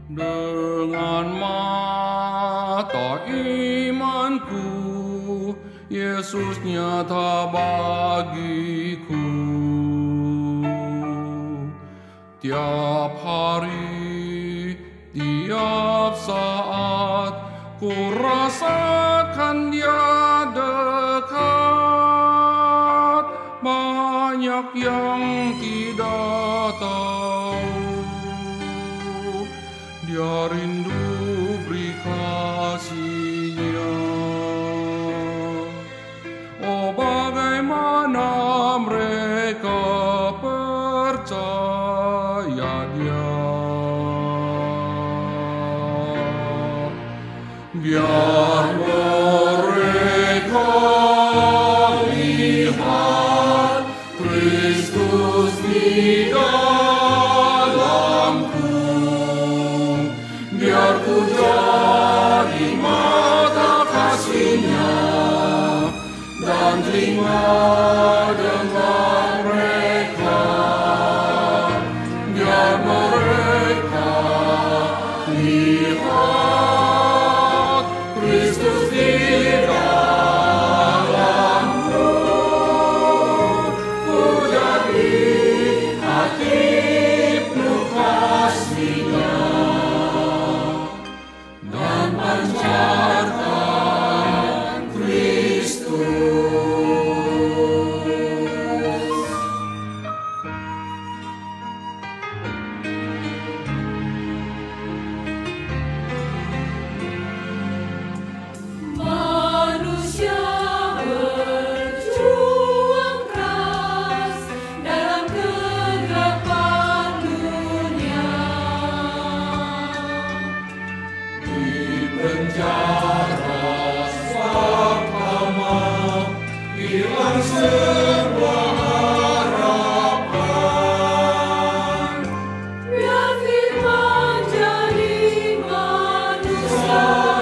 Dengan mata imanku, Yesus nyata bagiku. Tiap hari, tiap saat, ku rasakan Dia dekat. Banyak yang tidak tahu, Dia rindu beri kasih-Nya. Oh, bagaimana mereka percaya Dia. Biar mereka lihat Kristus di dalamku. Biar ku jadi mata kasih-Nya dan telinga dengar mereka. Biar mereka lihat Kristus di dalamku. Ku jadi hati penuh kasih-Nya dan pancarkan Kristus. Manusia berjuang keras dalam kegelapan dunia. Di penjara sama hilang semua harapan. Biar firman jadi manusia,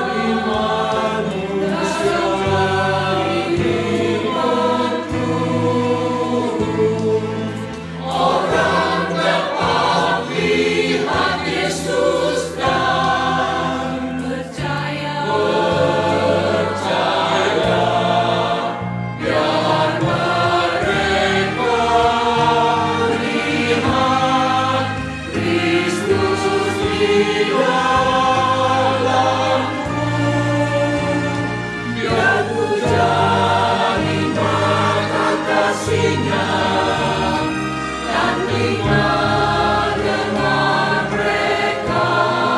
Orang dapat lihat Yesus dan percaya. biar mereka lihat Kristus di dalamku. Biar ku jadi mata kasih-Nya dan telinga dengar mereka.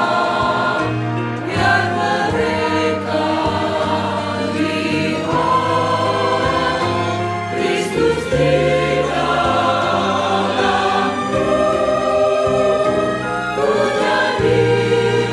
Biar mereka lihat Kristus di dalamku. Ku jadi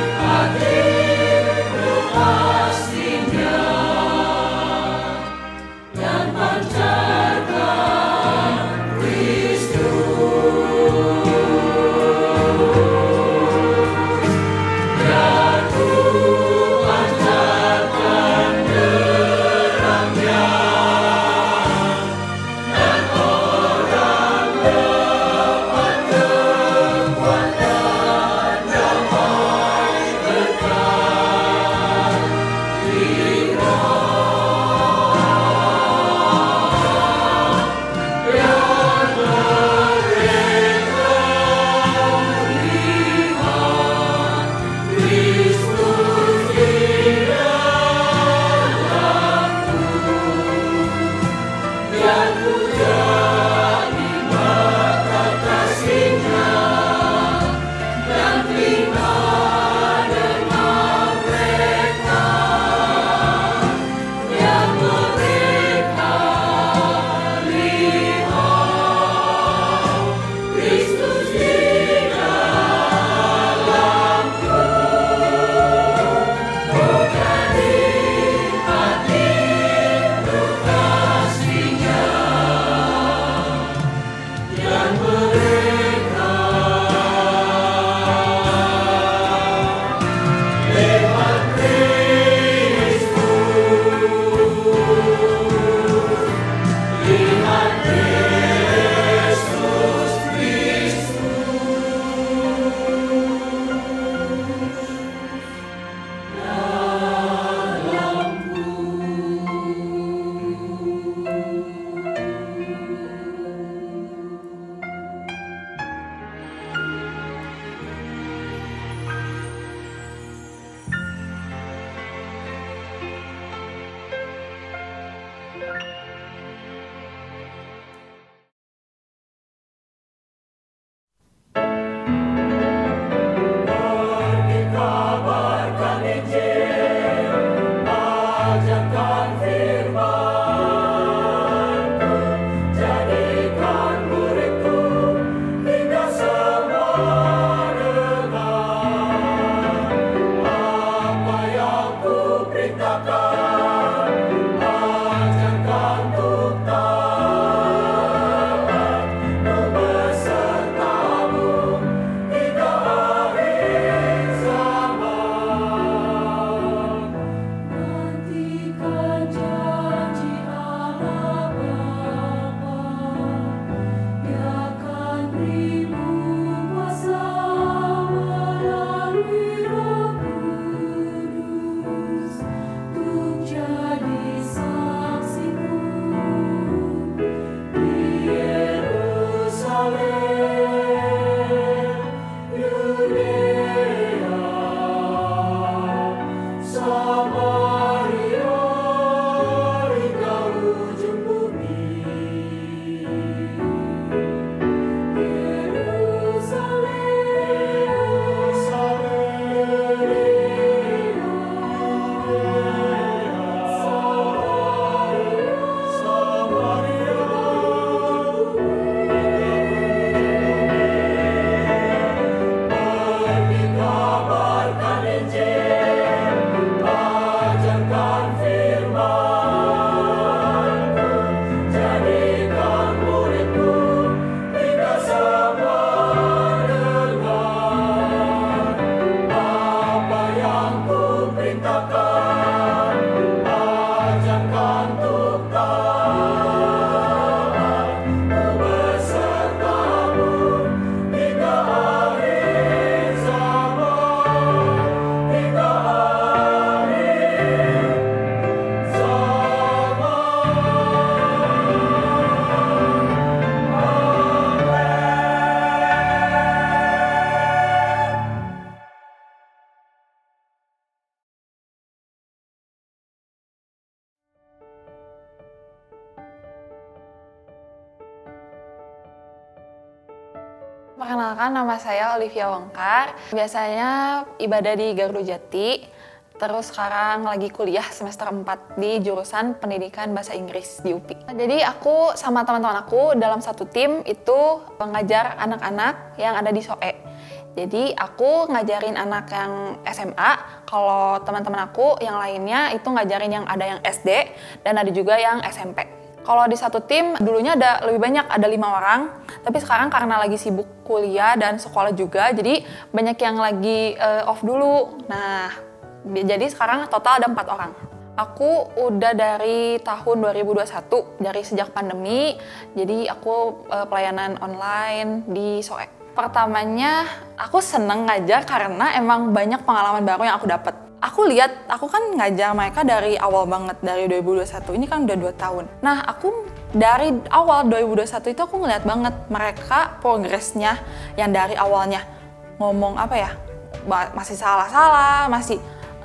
Perkenalkan, nama saya Olivia Wongkar. Biasanya ibadah di Garuda Jati, terus sekarang lagi kuliah semester 4 di jurusan Pendidikan Bahasa Inggris di UPI. Jadi aku sama teman-teman aku dalam satu tim itu mengajar anak-anak yang ada di SOE. Jadi aku ngajarin anak yang SMA, kalau teman-teman aku yang lainnya itu ngajarin yang ada yang SD dan ada juga yang SMP. Kalau di satu tim dulunya ada lebih banyak, ada 5 orang, tapi sekarang karena lagi sibuk kuliah dan sekolah juga, jadi banyak yang lagi off dulu. Nah, jadi sekarang total ada 4 orang. Aku udah dari tahun 2021, dari sejak pandemi, jadi aku pelayanan online di SOE. Pertamanya aku seneng ngajar karena emang banyak pengalaman baru yang aku dapat. Aku lihat, aku kan ngajar mereka dari awal banget, dari 2021, ini kan udah 2 tahun. Nah, aku dari awal 2021 itu aku ngeliat banget mereka progresnya yang dari awalnya ngomong apa ya, masih salah-salah, masih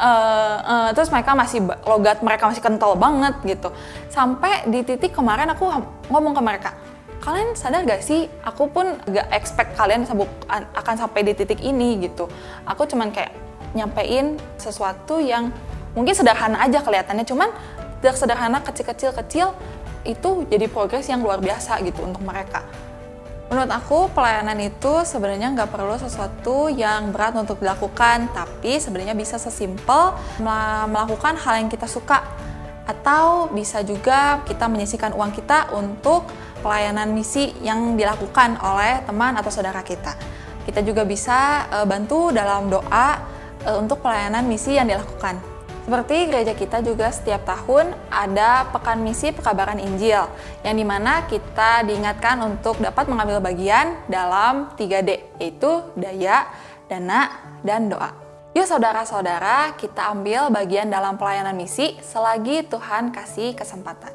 terus mereka masih, logat mereka masih kental banget gitu. Sampai di titik kemarin aku ngomong ke mereka, kalian sadar gak sih, aku pun gak expect kalian akan sampai di titik ini gitu. Aku cuman kayak nyampein sesuatu yang mungkin sederhana aja kelihatannya, cuman sederhana kecil itu jadi progres yang luar biasa gitu untuk mereka. Menurut aku pelayanan itu sebenarnya nggak perlu sesuatu yang berat untuk dilakukan, tapi sebenarnya bisa sesimpel melakukan hal yang kita suka, atau bisa juga kita menyisihkan uang kita untuk pelayanan misi yang dilakukan oleh teman atau saudara kita. Kita juga bisa bantu dalam doa untuk pelayanan misi yang dilakukan. Seperti gereja kita juga setiap tahun ada Pekan Misi Pekabaran Injil, yang dimana kita diingatkan untuk dapat mengambil bagian dalam 3D, yaitu daya, dana, dan doa. Yuk saudara-saudara, kita ambil bagian dalam pelayanan misi selagi Tuhan kasih kesempatan.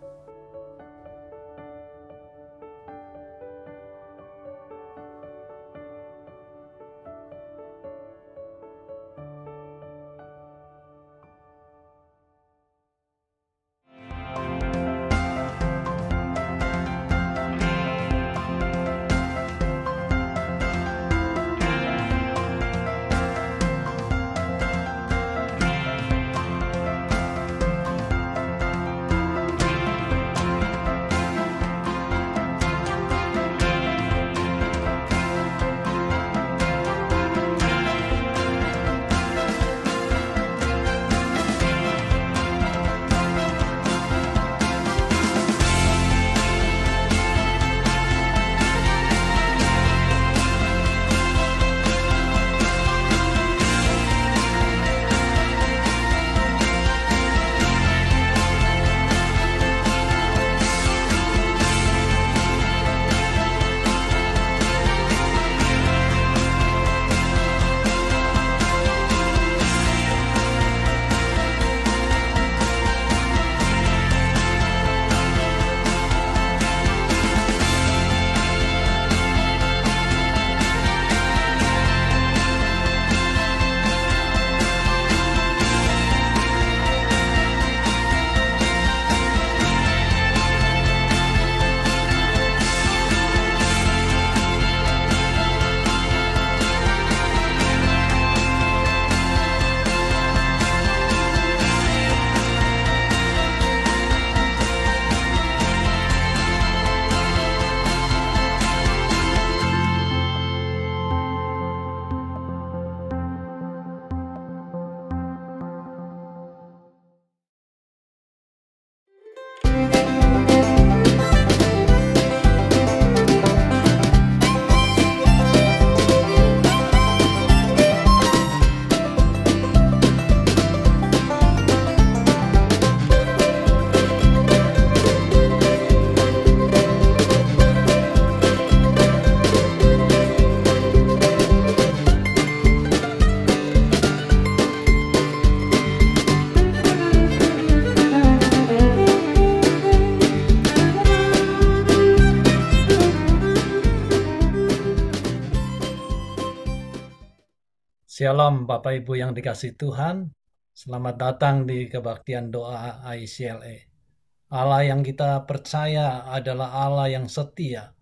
Shalom Bapak Ibu yang dikasihi Tuhan, selamat datang di kebaktian doa ICLE. Allah yang kita percaya adalah Allah yang setia,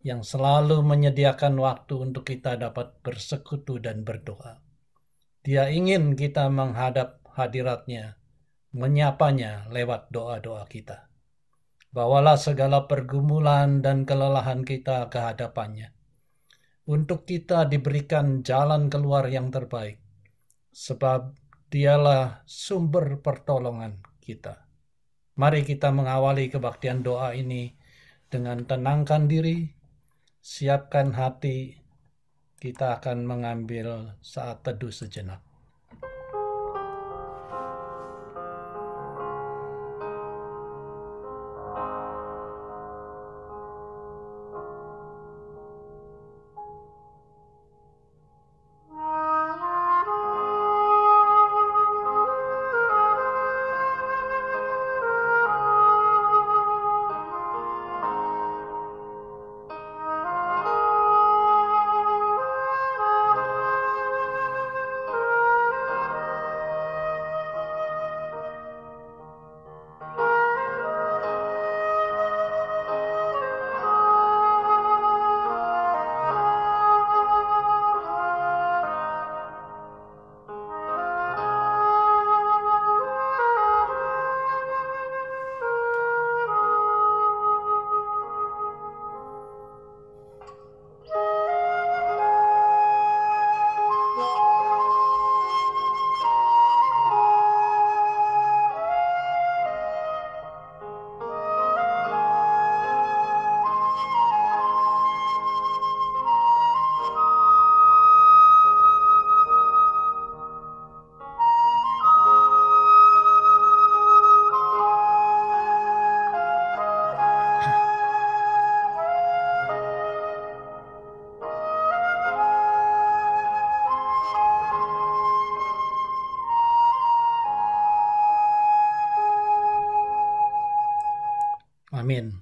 yang selalu menyediakan waktu untuk kita dapat bersekutu dan berdoa. Dia ingin kita menghadap hadirat-Nya, menyapanya lewat doa-doa kita. Bawalah segala pergumulan dan kelelahan kita ke hadapan-Nya, untuk kita diberikan jalan keluar yang terbaik, sebab Dialah sumber pertolongan kita. Mari kita mengawali kebaktian doa ini dengan tenangkan diri, siapkan hati. Kita akan mengambil saat teduh sejenak. Amin.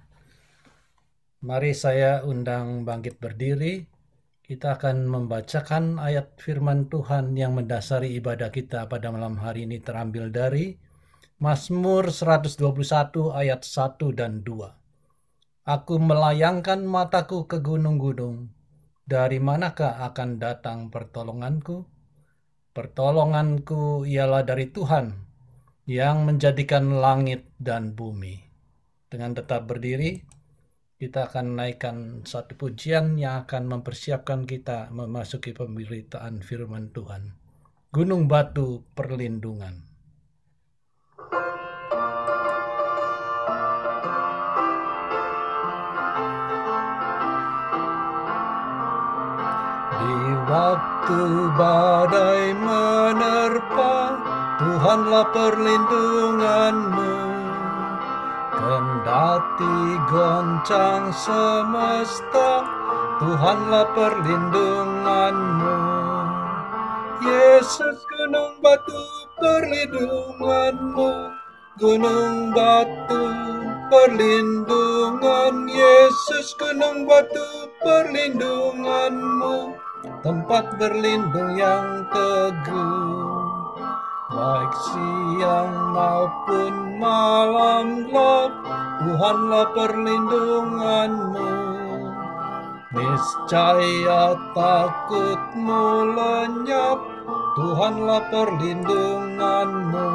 Mari saya undang bangkit berdiri. Kita akan membacakan ayat firman Tuhan yang mendasari ibadah kita pada malam hari ini, terambil dari Mazmur 121 ayat 1 dan 2. Aku melayangkan mataku ke gunung-gunung. Dari manakah akan datang pertolonganku? Pertolonganku ialah dari Tuhan yang menjadikan langit dan bumi. Dengan tetap berdiri, kita akan naikkan satu pujian yang akan mempersiapkan kita memasuki pemberitaan firman Tuhan. Gunung Batu Perlindungan. Di waktu badai menerpa, Tuhanlah perlindunganmu. Kendati goncang semesta, Tuhanlah perlindunganmu. Yesus gunung batu perlindunganmu, gunung batu perlindungan. Yesus gunung batu perlindunganmu, tempat berlindung yang teguh. Baik siang maupun malam gelap, Tuhanlah perlindunganmu. Niscaya takutmu lenyap, Tuhanlah perlindunganmu.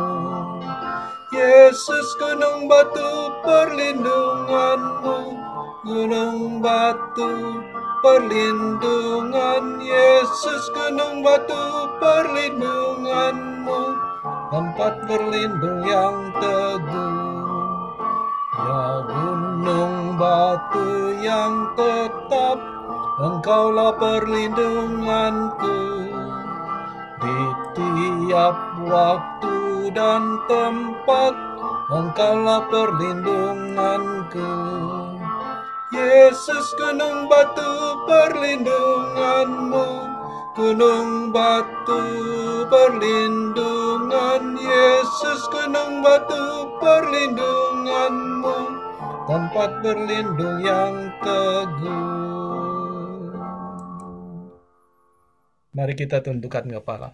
Yesus gunung batu perlindunganmu, gunung batu perlindungan. Yesus gunung batu perlindunganmu, tempat berlindung yang teguh. Ya gunung batu yang tetap, Engkaulah perlindunganku. Di tiap waktu dan tempat, Engkaulah perlindunganku. Yesus gunung batu perlindunganmu, gunung batu perlindungan. Yesus gunung batu perlindunganmu, tempat berlindung yang teguh. Mari kita tundukkan kepala.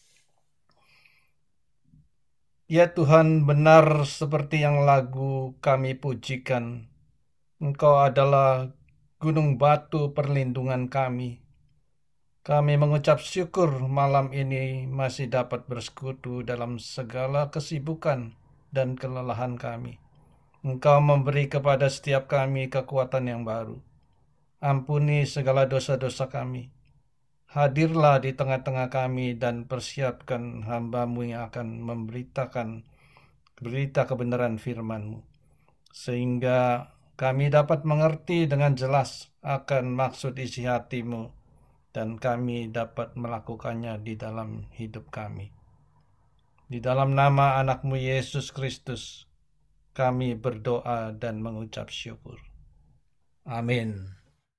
Ya Tuhan, benar seperti yang lagu kami pujikan, Engkau adalah gunung batu perlindungan kami. Kami mengucap syukur malam ini masih dapat bersekutu dalam segala kesibukan dan kelelahan kami. Engkau memberi kepada setiap kami kekuatan yang baru. Ampuni segala dosa-dosa kami. Hadirlah di tengah-tengah kami dan persiapkan hamba-Mu yang akan memberitakan berita kebenaran firman-Mu, sehingga kami dapat mengerti dengan jelas akan maksud isi hati-Mu dan kami dapat melakukannya di dalam hidup kami. Di dalam nama anak-Mu Yesus Kristus, kami berdoa dan mengucap syukur. Amin.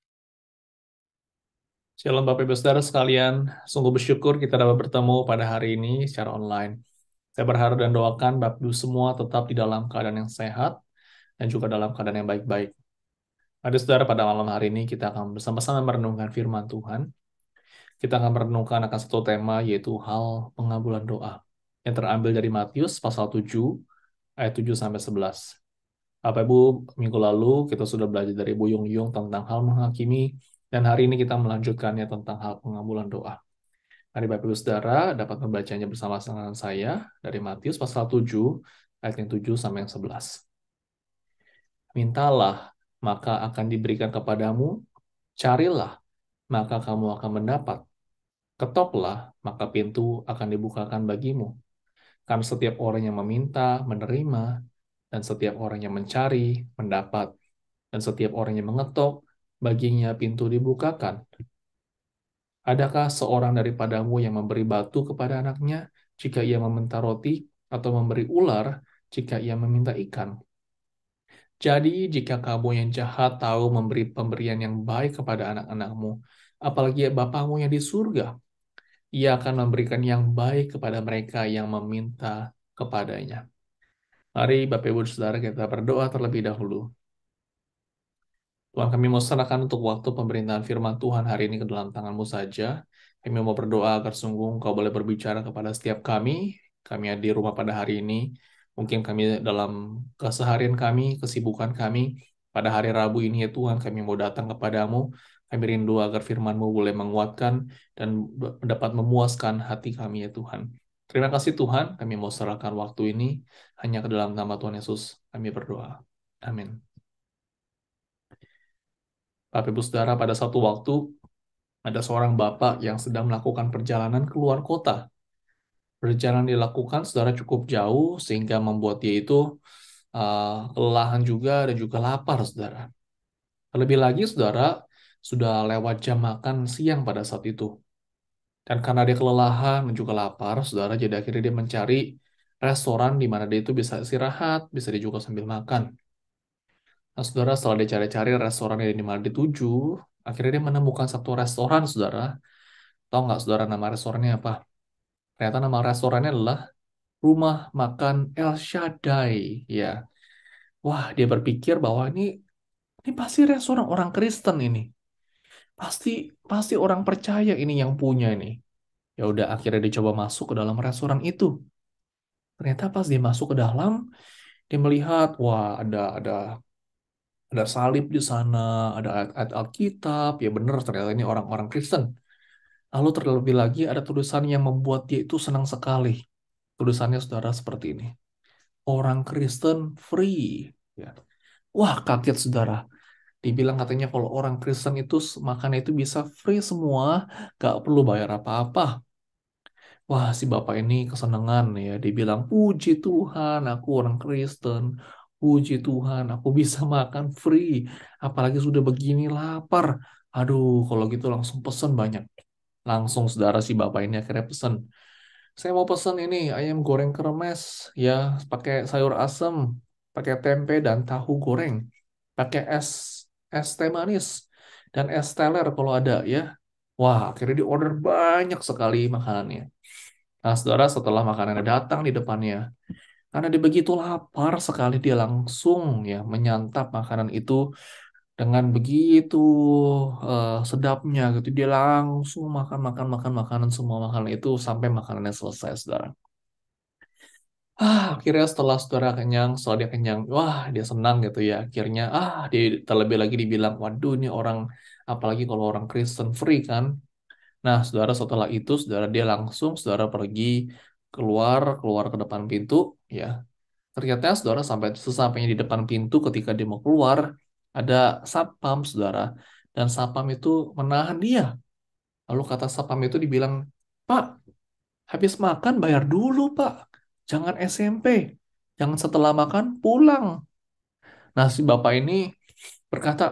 Shalom Bapak Ibu Saudara sekalian, sungguh bersyukur kita dapat bertemu pada hari ini secara online. Saya berharap dan doakan Bapak Ibu semua tetap di dalam keadaan yang sehat dan juga dalam keadaan yang baik-baik. Adik saudara, pada malam hari ini kita akan bersama-sama merenungkan firman Tuhan. Kita akan merenungkan akan satu tema, yaitu hal pengabulan doa, yang terambil dari Matius pasal 7, ayat 7-11. Bapak Ibu, minggu lalu kita sudah belajar dari Bu Yung Yung tentang hal menghakimi, dan hari ini kita melanjutkannya tentang hal pengabulan doa. Mari Bapak Ibu Saudara dapat membacanya bersama dengan saya dari Matius pasal 7, ayat yang 7-11. Mintalah, maka akan diberikan kepadamu. Carilah, maka kamu akan mendapat. Ketoklah, maka pintu akan dibukakan bagimu. Karena setiap orang yang meminta, menerima, dan setiap orang yang mencari, mendapat. Dan setiap orang yang mengetok, baginya pintu dibukakan. Adakah seorang daripadamu yang memberi batu kepada anaknya jika ia meminta roti, atau memberi ular jika ia meminta ikan? Jadi, jika kamu yang jahat tahu memberi pemberian yang baik kepada anak-anakmu, apalagi Bapamu yang di surga, ia akan memberikan yang baik kepada mereka yang meminta kepadanya. Mari Bapak Ibu Saudara kita berdoa terlebih dahulu. Tuhan, kami mau serahkan untuk waktu pemerintahan firman Tuhan hari ini ke dalam tangan-Mu saja. Kami mau berdoa agar sungguh Engkau boleh berbicara kepada setiap kami. Kami ada di rumah pada hari ini. Mungkin kami dalam keseharian kami, kesibukan kami. Pada hari Rabu ini ya Tuhan, kami mau datang kepadamu. Kami rindu agar firman-Mu boleh menguatkan dan dapat memuaskan hati kami ya Tuhan. Terima kasih Tuhan, kami mau serahkan waktu ini hanya ke dalam nama Tuhan Yesus. Kami berdoa. Amin. Bapak Ibu Saudara, pada satu waktu ada seorang bapak yang sedang melakukan perjalanan keluar kota. Perjalanan dilakukan, saudara, cukup jauh sehingga membuat dia itu kelelahan juga dan juga lapar, saudara. Terlebih lagi, saudara, sudah lewat jam makan siang pada saat itu. Dan karena dia kelelahan dan juga lapar, saudara, jadi akhirnya dia mencari restoran di mana dia itu bisa istirahat, bisa dia juga sambil makan. Nah, saudara, setelah dia cari-cari restoran yang di mana dituju, akhirnya dia menemukan satu restoran, saudara. Tahu nggak, saudara, nama restorannya apa? Ternyata nama restorannya adalah Rumah Makan El Shaddai. Ya, wah, dia berpikir bahwa ini pasti restoran orang Kristen ini. Pasti orang percaya ini yang punya ini. Ya udah, akhirnya dia coba masuk ke dalam restoran itu. Ternyata pas dia masuk ke dalam, dia melihat, wah, ada salib di sana, ada ayat-ayat Alkitab, ya benar ternyata ini orang-orang Kristen. Lalu terlebih lagi ada tulisan yang membuat dia itu senang sekali. Tulisannya saudara seperti ini. Orang Kristen free. Ya. Wah, kaget saudara. Dibilang katanya kalau orang Kristen itu makannya itu bisa free semua, gak perlu bayar apa-apa. Wah, si bapak ini kesenangan ya. Dibilang, puji Tuhan, aku orang Kristen. Puji Tuhan, aku bisa makan free. Apalagi sudah begini lapar. Aduh, kalau gitu langsung pesen banyak. Langsung saudara si bapak ini akhirnya pesen. Saya mau pesen ini ayam goreng kremes ya, pakai sayur asem, pakai tempe dan tahu goreng, pakai es teh manis dan es teler kalau ada ya. Wah, akhirnya di order banyak sekali makanannya. Nah, saudara, setelah makanannya datang di depannya, karena dia begitu lapar sekali, dia langsung ya menyantap makanan itu dengan begitu sedapnya gitu. Dia langsung makan makanan semua makanan itu sampai makanannya selesai, saudara. Akhirnya setelah saudara kenyang, setelah dia kenyang, wah dia senang gitu ya. Akhirnya, dia terlebih lagi dibilang, waduh ini orang, apalagi kalau orang Kristen free kan. Nah, saudara setelah itu, saudara dia langsung, saudara pergi keluar, keluar ke depan pintu, ya. Ternyata saudara sampai sesampainya di depan pintu ketika dia mau keluar, ada satpam, saudara. Dan satpam itu menahan dia. Lalu kata satpam itu dibilang, Pak, habis makan bayar dulu, Pak. Jangan SMP. Jangan setelah makan pulang. Nah, si bapak ini berkata,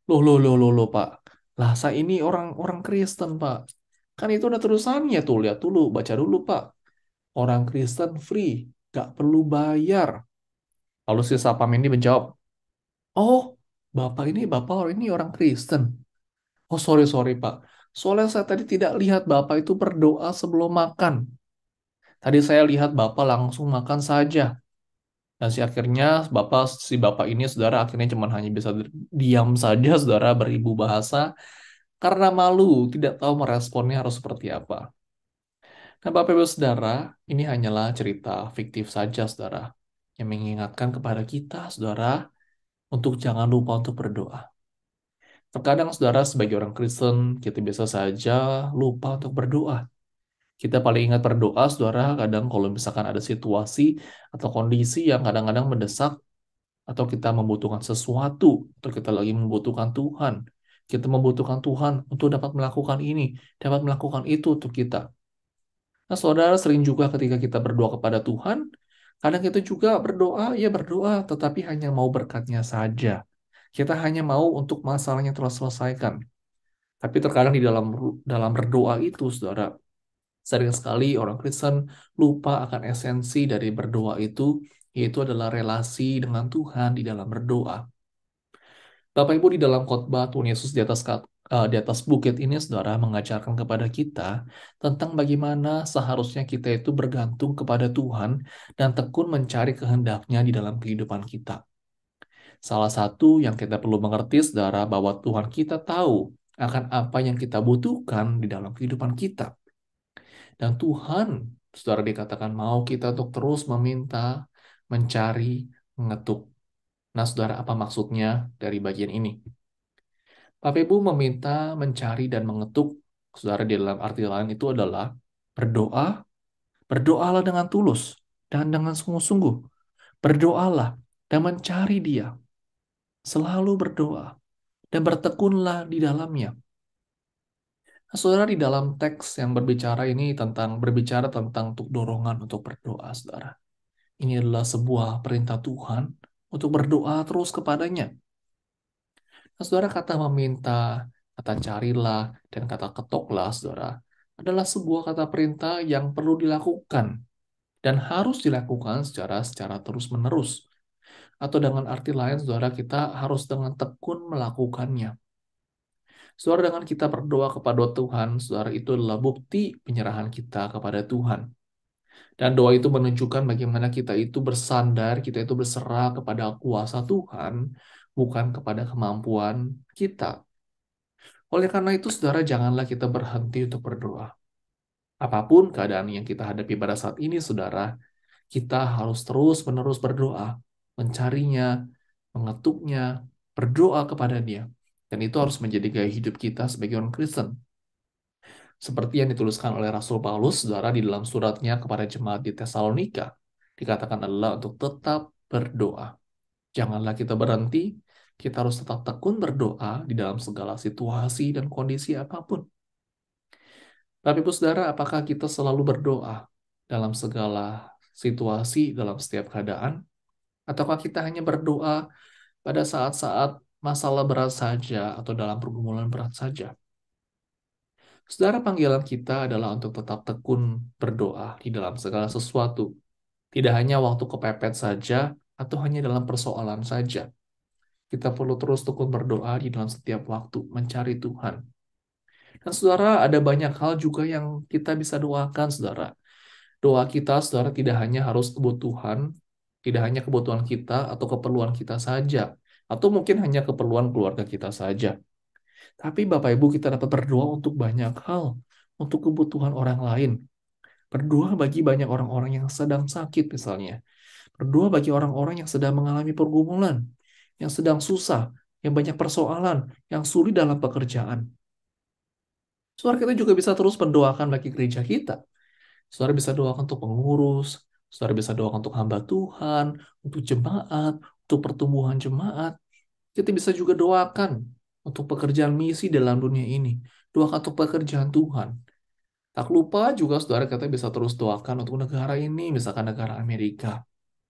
loh, Pak. Lah, saya ini orang Kristen, Pak. Kan itu ada tulisannya tuh, lihat dulu, baca dulu, Pak. Orang Kristen free, gak perlu bayar. Lalu si sapam ini menjawab, oh, bapak ini orang Kristen. Oh, sorry, Pak. Soalnya saya tadi tidak lihat bapak itu berdoa sebelum makan. Tadi saya lihat bapak langsung makan saja. Dan si bapak ini, saudara, akhirnya cuma hanya bisa diam saja, saudara, beribu bahasa. Karena malu, tidak tahu meresponnya harus seperti apa. Nah, Bapak Ibu Saudara, ini hanyalah cerita fiktif saja, Saudara, yang mengingatkan kepada kita, Saudara, untuk jangan lupa untuk berdoa. Terkadang, Saudara, sebagai orang Kristen, kita biasa saja lupa untuk berdoa. Kita paling ingat berdoa, Saudara, kadang kalau misalkan ada situasi atau kondisi yang kadang-kadang mendesak, atau kita membutuhkan sesuatu, atau kita lagi membutuhkan Tuhan. Kita membutuhkan Tuhan untuk dapat melakukan ini, dapat melakukan itu untuk kita. Nah, saudara sering juga ketika kita berdoa kepada Tuhan, kadang kita juga berdoa, ya berdoa, tetapi hanya mau berkatnya saja. Kita hanya mau untuk masalahnya terselesaikan. Tapi terkadang di dalam berdoa itu, saudara, sering sekali orang Kristen lupa akan esensi dari berdoa itu, yaitu adalah relasi dengan Tuhan di dalam berdoa. Bapak Ibu di dalam khotbah Tuhan Yesus di atas bukit ini, saudara, mengajarkan kepada kita tentang bagaimana seharusnya kita itu bergantung kepada Tuhan dan tekun mencari kehendaknya di dalam kehidupan kita. Salah satu yang kita perlu mengerti, saudara, bahwa Tuhan kita tahu akan apa yang kita butuhkan di dalam kehidupan kita. Dan Tuhan, saudara, dikatakan mau kita untuk terus meminta, mencari, mengetuk. Nah, saudara, apa maksudnya dari bagian ini? Bapak Ibu meminta, mencari, dan mengetuk, saudara, di dalam arti lain itu adalah berdoa, berdoalah dengan tulus dan dengan sungguh-sungguh. Berdoalah dan mencari Dia. Selalu berdoa dan bertekunlah di dalamnya. Nah, saudara, di dalam teks yang berbicara tentang untuk dorongan untuk berdoa, saudara. Ini adalah sebuah perintah Tuhan untuk berdoa terus kepadanya. Nah, saudara, kata meminta, kata carilah, dan kata ketoklah, saudara, adalah sebuah kata perintah yang perlu dilakukan dan harus dilakukan secara terus-menerus. Atau dengan arti lain, saudara, kita harus dengan tekun melakukannya. Saudara, dengan kita berdoa kepada Tuhan, saudara, itu adalah bukti penyerahan kita kepada Tuhan. Dan doa itu menunjukkan bagaimana kita itu bersandar, kita itu berserah kepada kuasa Tuhan, bukan kepada kemampuan kita. Oleh karena itu, saudara, janganlah kita berhenti untuk berdoa. Apapun keadaan yang kita hadapi pada saat ini, saudara, kita harus terus-menerus berdoa, mencarinya, mengetuknya, berdoa kepada Dia. Dan itu harus menjadi gaya hidup kita sebagai orang Kristen. Seperti yang dituliskan oleh Rasul Paulus, saudara, di dalam suratnya kepada jemaat di Tesalonika, dikatakan adalah untuk tetap berdoa. Janganlah kita berhenti, kita harus tetap tekun berdoa di dalam segala situasi dan kondisi apapun. Tapi Ibu Saudara, apakah kita selalu berdoa dalam segala situasi, dalam setiap keadaan? Ataukah kita hanya berdoa pada saat-saat masalah berat saja atau dalam pergumulan berat saja? Saudara, panggilan kita adalah untuk tetap tekun berdoa di dalam segala sesuatu. Tidak hanya waktu kepepet saja atau hanya dalam persoalan saja. Kita perlu terus tekun berdoa di dalam setiap waktu, mencari Tuhan. Dan saudara, ada banyak hal juga yang kita bisa doakan, saudara. Doa kita, saudara, tidak hanya harus kebutuhan, tidak hanya kebutuhan kita atau keperluan kita saja, atau mungkin hanya keperluan keluarga kita saja. Tapi Bapak Ibu, kita dapat berdoa untuk banyak hal, untuk kebutuhan orang lain. Berdoa bagi banyak orang-orang yang sedang sakit misalnya. Berdoa bagi orang-orang yang sedang mengalami pergumulan, yang sedang susah, yang banyak persoalan, yang sulit dalam pekerjaan. Saudara, kita juga bisa terus mendoakan bagi gereja kita. Saudara bisa doakan untuk pengurus, saudara bisa doakan untuk hamba Tuhan, untuk jemaat, untuk pertumbuhan jemaat. Kita bisa juga doakan untuk pekerjaan misi dalam dunia ini. Doakan untuk pekerjaan Tuhan. Tak lupa juga saudara kita bisa terus doakan untuk negara ini, misalkan negara Amerika.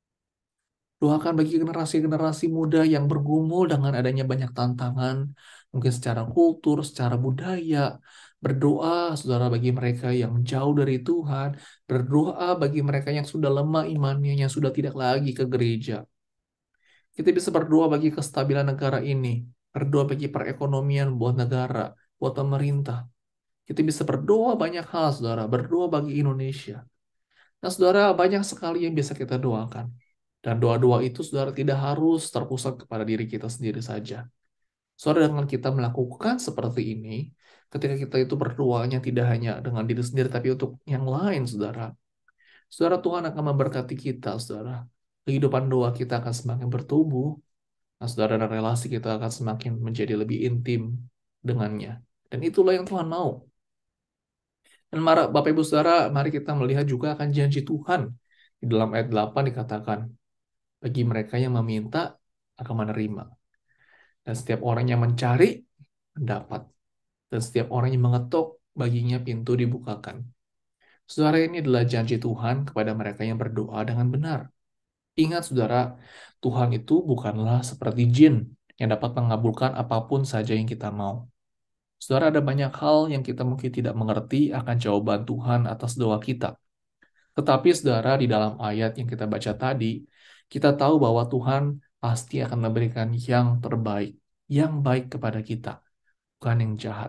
Doakan bagi generasi-generasi muda yang bergumul dengan adanya banyak tantangan, mungkin secara kultur, secara budaya. Berdoa, saudara, bagi mereka yang jauh dari Tuhan. Berdoa bagi mereka yang sudah lemah imannya, yang sudah tidak lagi ke gereja. Kita bisa berdoa bagi kestabilan negara ini. Berdoa bagi perekonomian buat negara, buat pemerintah. Kita bisa berdoa banyak hal, saudara. Berdoa bagi Indonesia. Nah, saudara, banyak sekali yang bisa kita doakan. Dan doa-doa itu, saudara, tidak harus terpusat kepada diri kita sendiri saja. Saudara, dengan kita melakukan seperti ini, ketika kita itu berdoanya tidak hanya dengan diri sendiri, tapi untuk yang lain, saudara. Saudara, Tuhan akan memberkati kita, saudara. Kehidupan doa kita akan semakin bertumbuh. Nah, saudara, dan relasi kita akan semakin menjadi lebih intim dengannya. Dan itulah yang Tuhan mau. Dan Bapak Ibu Saudara, mari kita melihat juga akan janji Tuhan. Di dalam ayat 8 dikatakan, bagi mereka yang meminta akan menerima. Dan setiap orang yang mencari, mendapat. Dan setiap orang yang mengetuk, baginya pintu dibukakan. Saudara, ini adalah janji Tuhan kepada mereka yang berdoa dengan benar. Ingat saudara, Tuhan itu bukanlah seperti jin yang dapat mengabulkan apapun saja yang kita mau. Saudara, ada banyak hal yang kita mungkin tidak mengerti akan jawaban Tuhan atas doa kita. Tetapi saudara, di dalam ayat yang kita baca tadi, kita tahu bahwa Tuhan pasti akan memberikan yang terbaik, yang baik kepada kita, bukan yang jahat.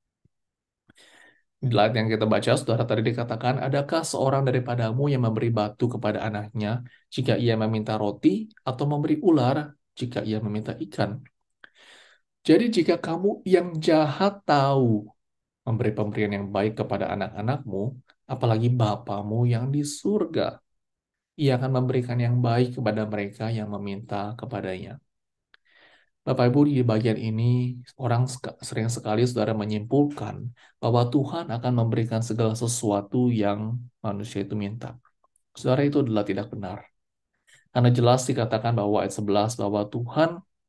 Di ayat yang kita baca, saudara, tadi dikatakan, adakah seorang daripadamu yang memberi batu kepada anaknya jika ia meminta roti, atau memberi ular jika ia meminta ikan? Jadi jika kamu yang jahat tahu memberi pemberian yang baik kepada anak-anakmu, apalagi Bapamu yang di surga, ia akan memberikan yang baik kepada mereka yang meminta kepadanya. Bapak Ibu, di bagian ini orang sering sekali saudara menyimpulkan bahwa Tuhan akan memberikan segala sesuatu yang manusia itu minta. Saudara, itu adalah tidak benar. Karena jelas dikatakan bahwa ayat 11 bahwa Tuhan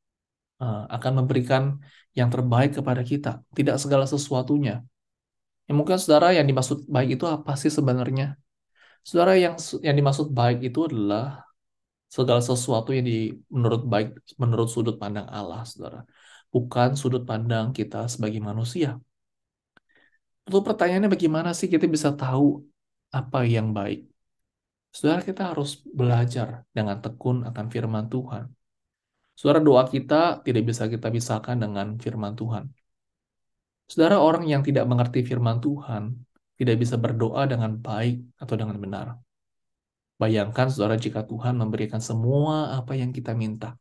akan memberikan yang terbaik kepada kita, tidak segala sesuatunya. Ya, mungkin saudara, yang dimaksud baik itu apa sih sebenarnya? Saudara, yang dimaksud baik itu adalah segala sesuatu yang menurut baik, menurut sudut pandang Allah, saudara. Bukan sudut pandang kita sebagai manusia. Lalu pertanyaannya, bagaimana sih kita bisa tahu apa yang baik? Saudara, kita harus belajar dengan tekun akan firman Tuhan. Saudara, doa kita tidak bisa kita pisahkan dengan firman Tuhan. Saudara, orang yang tidak mengerti firman Tuhan tidak bisa berdoa dengan baik atau dengan benar. Bayangkan, saudara, jika Tuhan memberikan semua apa yang kita minta.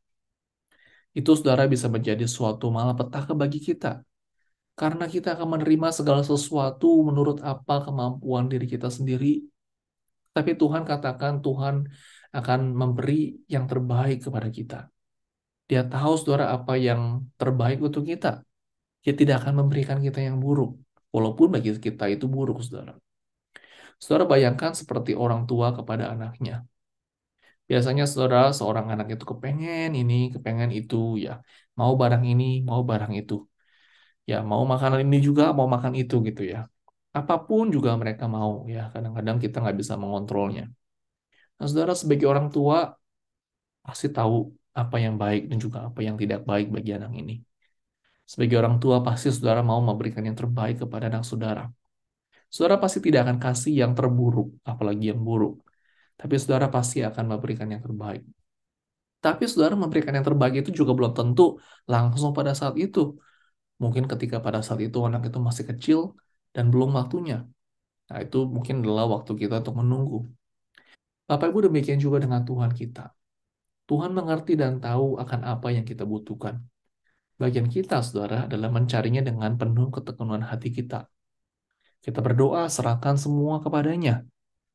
Itu, saudara, bisa menjadi suatu malapetaka bagi kita. Karena kita akan menerima segala sesuatu menurut apa kemampuan diri kita sendiri. Tapi Tuhan katakan, Tuhan akan memberi yang terbaik kepada kita. Dia tahu, saudara, apa yang terbaik untuk kita. Dia tidak akan memberikan kita yang buruk. Walaupun bagi kita itu buruk, saudara. Saudara, bayangkan seperti orang tua kepada anaknya. Biasanya, saudara, seorang anak itu kepengen ini, kepengen itu, ya. Mau barang ini, mau barang itu. Ya, mau makanan ini juga, mau makan itu, gitu ya. Apapun juga mereka mau, ya. Kadang-kadang kita nggak bisa mengontrolnya. Nah, saudara, sebagai orang tua, pasti tahu apa yang baik dan juga apa yang tidak baik bagi anak ini. Sebagai orang tua, pasti saudara mau memberikan yang terbaik kepada anak saudara. Saudara pasti tidak akan kasih yang terburuk, apalagi yang buruk. Tapi saudara pasti akan memberikan yang terbaik. Tapi saudara memberikan yang terbaik itu juga belum tentu langsung pada saat itu. Mungkin ketika pada saat itu anak itu masih kecil dan belum waktunya. Nah, itu mungkin adalah waktu kita untuk menunggu. Bapak Ibu, demikian juga dengan Tuhan kita. Tuhan mengerti dan tahu akan apa yang kita butuhkan. Bagian kita, saudara, adalah mencarinya dengan penuh ketekunan hati kita. Kita berdoa, serahkan semua kepadanya.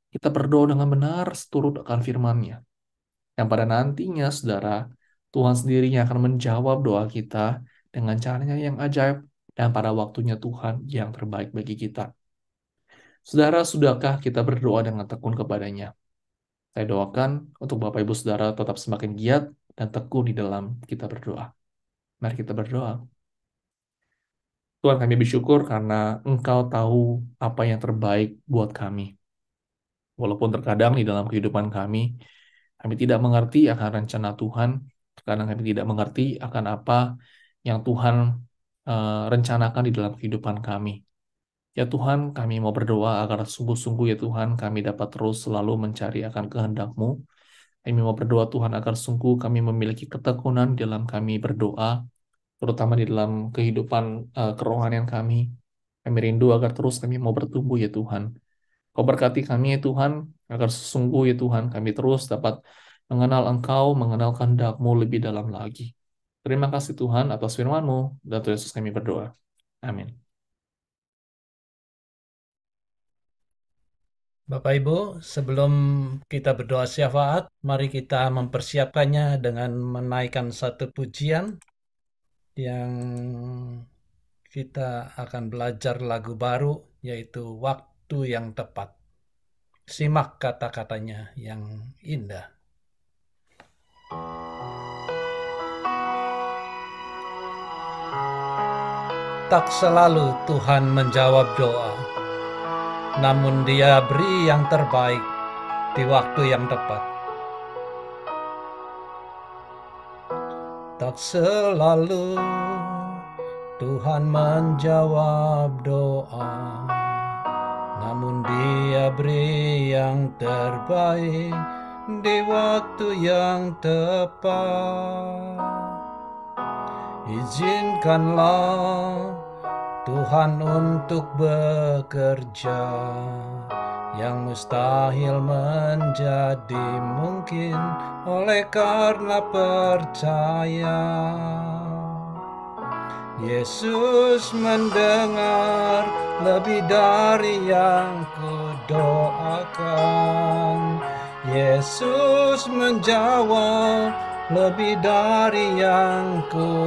Kita berdoa dengan benar seturut akan firman-Nya. Yang pada nantinya, saudara, Tuhan sendirinya akan menjawab doa kita dengan caranya yang ajaib dan pada waktunya Tuhan yang terbaik bagi kita. Saudara, sudahkah kita berdoa dengan tekun kepadanya? Saya doakan untuk Bapak Ibu Saudara tetap semakin giat dan tekun di dalam kita berdoa. Mari kita berdoa. Tuhan, kami bersyukur karena Engkau tahu apa yang terbaik buat kami. Walaupun terkadang di dalam kehidupan kami tidak mengerti akan rencana Tuhan, terkadang kami tidak mengerti akan apa yang Tuhan rencanakan di dalam kehidupan kami. Ya Tuhan, kami mau berdoa agar sungguh-sungguh ya Tuhan, kami dapat terus selalu mencari akan kehendak-Mu. Kami mau berdoa Tuhan agar sungguh kami memiliki ketekunan dalam kami berdoa, terutama di dalam kehidupan kerohanian kami. Kami rindu agar terus kami mau bertumbuh ya Tuhan. Kau berkati kami ya Tuhan, agar sesungguh ya Tuhan kami terus dapat mengenal Engkau, mengenal kehendak-Mu lebih dalam lagi. Terima kasih Tuhan atas firman-Mu, dan Tuhan Yesus kami berdoa. Amin. Bapak Ibu, sebelum kita berdoa syafaat, mari kita mempersiapkannya dengan menaikkan satu pujian yang kita akan belajar lagu baru, yaitu Waktu yang Tepat. Simak kata-katanya yang indah. Tak selalu Tuhan menjawab doa, namun Dia beri yang terbaik di waktu yang tepat. Tak selalu Tuhan menjawab doa, namun Dia beri yang terbaik di waktu yang tepat. Izinkanlah Tuhan untuk bekerja, yang mustahil menjadi mungkin oleh karena percaya. Yesus mendengar lebih dari yang kudoakan. Yesus menjawab lebih dari yang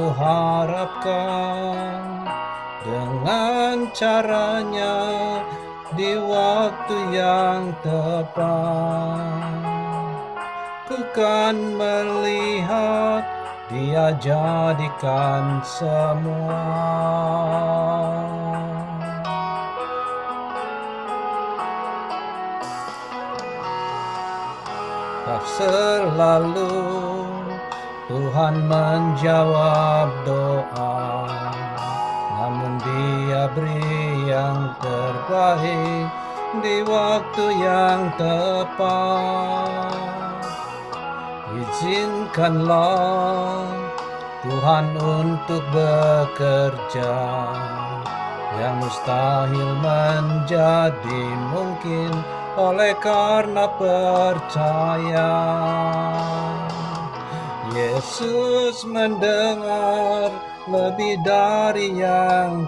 kuharapkan. Dengan caranya di waktu yang tepat, ku kan melihat Dia jadikan semua. Tak selalu Tuhan menjawab doa, namun Dia beri yang terbaik di waktu yang tepat. Izinkanlah Tuhan untuk bekerja, yang mustahil menjadi mungkin oleh karena percaya. Yesus mendengar lebih dari yang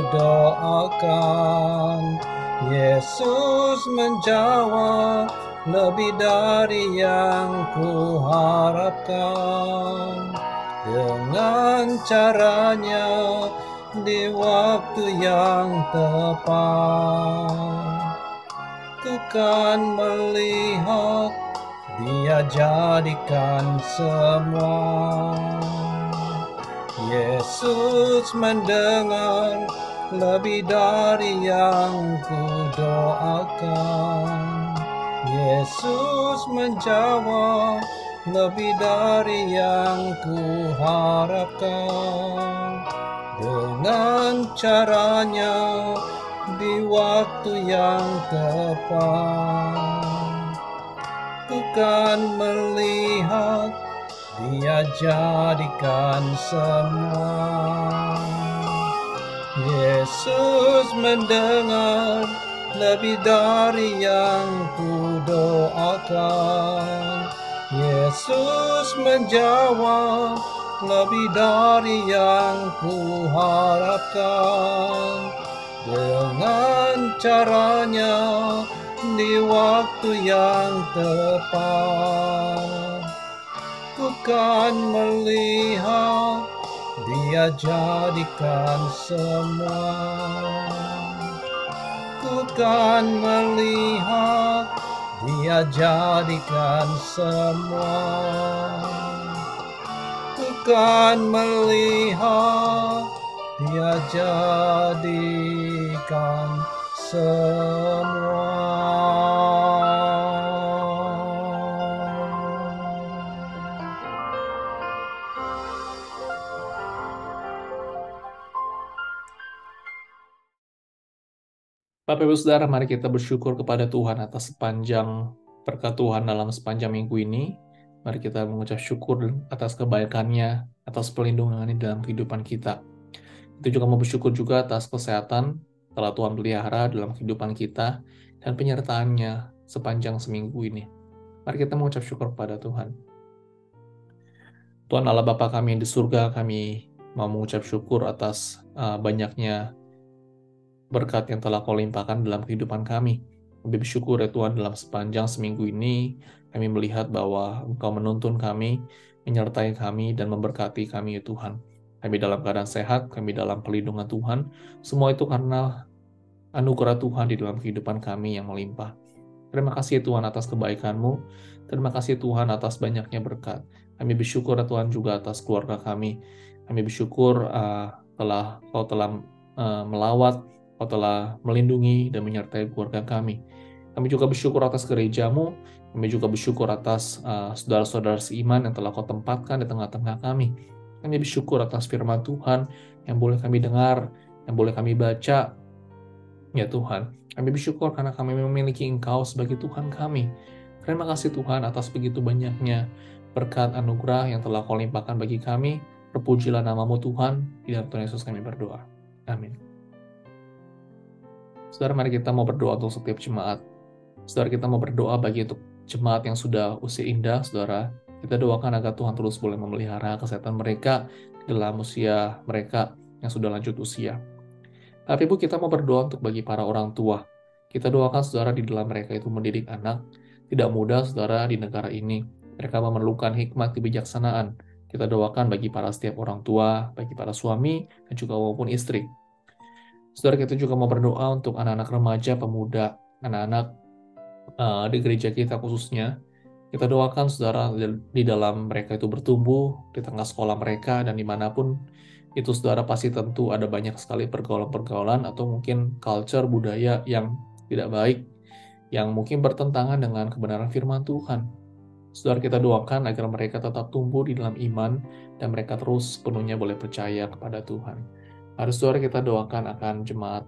kudoakan. Yesus menjawab lebih dari yang kuharapkan. Dengan caranya di waktu yang tepat, ku kan melihat Dia jadikan semua. Yesus mendengar lebih dari yang kudoakan. Yesus menjawab lebih dari yang kuharapkan. Dengan caranya di waktu yang tepat, ku kan melihat Dia jadikan semua. Yesus mendengar lebih dari yang kudoakan. Yesus menjawab lebih dari yang kuharapkan. Dengan caranya di waktu yang tepat. Ku kan melihat Dia jadikan semua. Ku kan melihat Dia jadikan semua. Ku kan melihat Dia jadikan semua. Bapak Ibu Saudara, mari kita bersyukur kepada Tuhan atas sepanjang berkat Tuhan dalam sepanjang minggu ini. Mari kita mengucap syukur atas kebaikannya, atas perlindungannya dalam kehidupan kita. Kita juga mau bersyukur juga atas kesehatan telah Tuhan pelihara dalam kehidupan kita dan penyertaannya sepanjang seminggu ini. Mari kita mengucap syukur kepada Tuhan. Tuhan Allah Bapa kami yang di surga, kami mau mengucap syukur atas banyaknya berkat yang telah Kau limpahkan dalam kehidupan kami. Kami bersyukur ya Tuhan, dalam sepanjang seminggu ini kami melihat bahwa Engkau menuntun kami, menyertai kami, dan memberkati kami ya Tuhan. Kami dalam keadaan sehat, kami dalam perlindungan Tuhan. Semua itu karena anugerah Tuhan di dalam kehidupan kami yang melimpah. Terima kasih ya Tuhan atas kebaikan-Mu. Terima kasih Tuhan atas banyaknya berkat. Kami bersyukur ya Tuhan juga atas keluarga kami. Kami bersyukur Kau telah melawat, Kau telah melindungi dan menyertai keluarga kami. Kami juga bersyukur atas gereja-Mu. Kami juga bersyukur atas saudara-saudara seiman yang telah Kau tempatkan di tengah-tengah kami. Kami bersyukur atas firman Tuhan yang boleh kami dengar, yang boleh kami baca. Ya Tuhan, kami bersyukur karena kami memiliki Engkau sebagai Tuhan kami. Terima kasih Tuhan atas begitu banyaknya berkat anugerah yang telah Kau limpahkan bagi kami. Terpujilah nama-Mu Tuhan. Di dalam Tuhan Yesus kami berdoa. Amin. Saudara, mari kita mau berdoa untuk setiap jemaat. Saudara, kita mau berdoa bagi untuk jemaat yang sudah usia indah, saudara. Kita doakan agar Tuhan terus boleh memelihara kesehatan mereka dalam usia mereka yang sudah lanjut usia. Tapi Ibu, kita mau berdoa untuk bagi para orang tua. Kita doakan saudara di dalam mereka itu mendidik anak. Tidak mudah saudara di negara ini. Mereka memerlukan hikmat kebijaksanaan. Kita doakan bagi para setiap orang tua, bagi para suami, dan juga maupun istri. Saudara, kita juga mau berdoa untuk anak-anak remaja, pemuda, anak-anak di gereja kita khususnya. Kita doakan saudara di dalam mereka itu bertumbuh, di tengah sekolah mereka, dan dimanapun itu saudara pasti tentu ada banyak sekali pergaulan-pergaulan atau mungkin culture, budaya yang tidak baik, yang mungkin bertentangan dengan kebenaran firman Tuhan. Saudara, kita doakan agar mereka tetap tumbuh di dalam iman dan mereka terus sepenuhnya boleh percaya kepada Tuhan. Harus saudara kita doakan akan jemaat.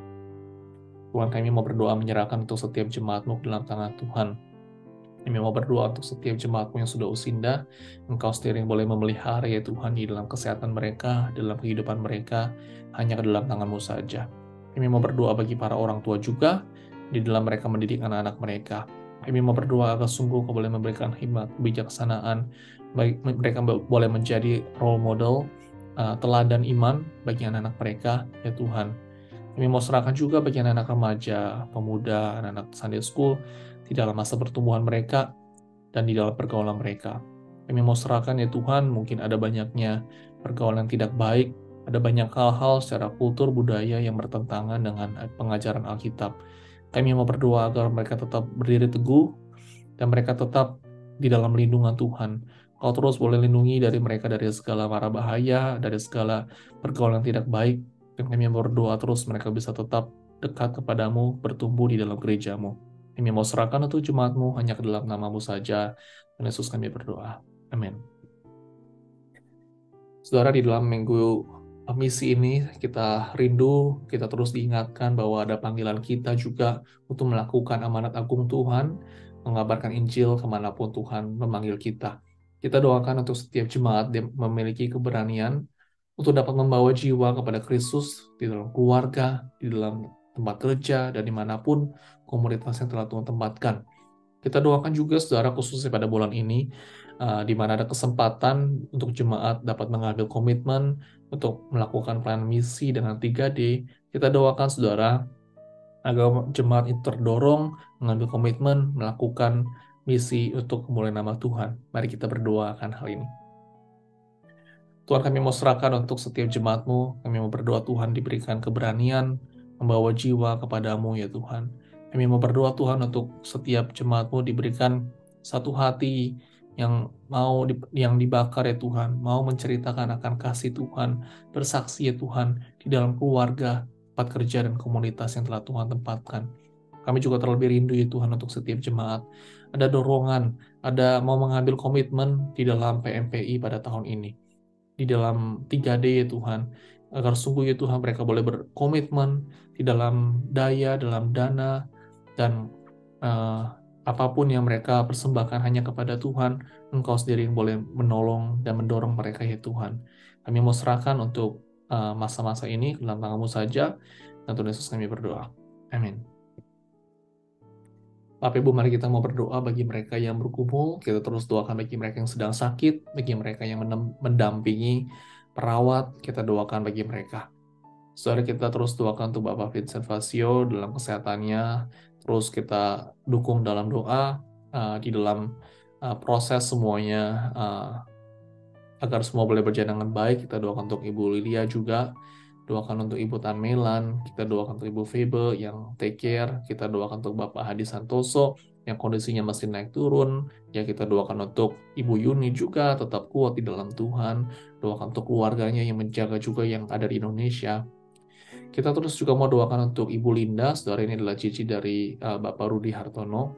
Tuhan, kami mau berdoa menyerahkan untuk setiap jemaat-Mu dalam tangan Tuhan. Kami mau berdoa untuk setiap jemaat-Mu yang sudah usinda. Engkau sendiri yang boleh memelihara ya Tuhan di dalam kesehatan mereka, dalam kehidupan mereka, hanya ke dalam tangan-Mu saja. Kami mau berdoa bagi para orang tua juga, di dalam mereka mendidik anak-anak mereka. Kami mau berdoa agar sungguh Kau boleh memberikan hikmat kebijaksanaan, baik mereka boleh menjadi role model, teladan iman bagi anak-anak mereka, ya Tuhan. Kami mau serahkan juga bagi anak-anak remaja, pemuda, anak-anak Sunday School, di dalam masa pertumbuhan mereka, dan di dalam pergaulan mereka. Kami mau serahkan ya Tuhan, mungkin ada banyaknya pergaulan yang tidak baik, ada banyak hal-hal secara kultur budaya yang bertentangan dengan pengajaran Alkitab. Kami mau berdoa agar mereka tetap berdiri teguh, dan mereka tetap di dalam lindungan Tuhan. Kau terus boleh lindungi dari mereka dari segala mara bahaya, dari segala pergaulan yang tidak baik, dan kami mau berdoa terus mereka bisa tetap dekat kepadamu, bertumbuh di dalam gereja-Mu. Kami mau serahkan untuk jemaat-Mu hanya ke dalam nama-Mu saja. Dan Yesus kami berdoa. Amin. Saudara, di dalam minggu misi ini kita rindu, kita terus diingatkan bahwa ada panggilan kita juga untuk melakukan amanat agung Tuhan, mengabarkan Injil kemanapun Tuhan memanggil kita. Kita doakan untuk setiap jemaat yang memiliki keberanian untuk dapat membawa jiwa kepada Kristus di dalam keluarga, di dalam tempat kerja, dan dimanapun komunitas yang telah Tuhan tempatkan. Kita doakan juga saudara khususnya pada bulan ini, di mana ada kesempatan untuk jemaat dapat mengambil komitmen untuk melakukan pelayanan misi dengan 3D. Kita doakan saudara agar jemaat itu terdorong mengambil komitmen melakukan misi untuk kemuliaan nama Tuhan. Mari kita berdoa akan hal ini. Tuhan, kami mau serahkan untuk setiap jemaat-Mu. Kami mau berdoa Tuhan diberikan keberanian membawa jiwa kepadamu ya Tuhan. Kami mau berdoa Tuhan untuk setiap jemaat-Mu diberikan satu hati yang dibakar ya Tuhan, mau menceritakan akan kasih Tuhan, bersaksi ya Tuhan di dalam keluarga, tempat kerja dan komunitas yang telah Tuhan tempatkan. Kami juga terlebih rindu ya Tuhan untuk setiap jemaat. Ada dorongan, ada mau mengambil komitmen di dalam PMPI pada tahun ini. Di dalam 3D ya Tuhan, agar sungguh ya Tuhan mereka boleh berkomitmen di dalam daya, dalam dana, dan apapun yang mereka persembahkan hanya kepada Tuhan, Engkau sendiri yang boleh menolong dan mendorong mereka ya Tuhan. Kami mau serahkan untuk masa-masa ini ke dalam tangan-Mu saja, dan Tuhan Yesus kami berdoa. Amin. Bapak Ibu, mari kita mau berdoa bagi mereka yang bergumul, kita terus doakan bagi mereka yang sedang sakit, bagi mereka yang mendampingi perawat, kita doakan bagi mereka. Saudara, kita terus doakan untuk Bapak Vincent Vasio dalam kesehatannya, terus kita dukung dalam doa, di dalam proses semuanya, agar semua boleh berjalan dengan baik. Kita doakan untuk Ibu Lydia juga, doakan untuk Ibu Tan Melan, kita doakan untuk Ibu Febe yang take care, kita doakan untuk Bapak Hadi Santoso yang kondisinya masih naik turun, ya kita doakan untuk Ibu Yuni juga tetap kuat di dalam Tuhan, doakan untuk keluarganya yang menjaga juga yang ada di Indonesia. Kita terus juga mau doakan untuk Ibu Linda, saudara ini adalah cici dari Bapak Rudi Hartono,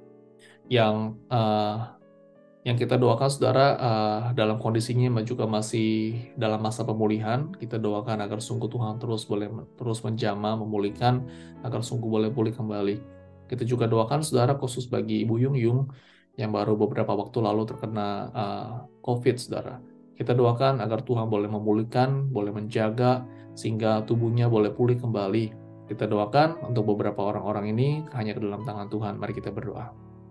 yang kita doakan saudara dalam kondisinya juga masih dalam masa pemulihan. Kita doakan agar sungguh Tuhan terus menjamah, memulihkan, agar sungguh boleh pulih kembali. Kita juga doakan saudara khusus bagi Ibu Yung Yung yang baru beberapa waktu lalu terkena COVID saudara. Kita doakan agar Tuhan boleh memulihkan, boleh menjaga, sehingga tubuhnya boleh pulih kembali. Kita doakan untuk beberapa orang-orang ini hanya ke dalam tangan Tuhan. Mari kita berdoa.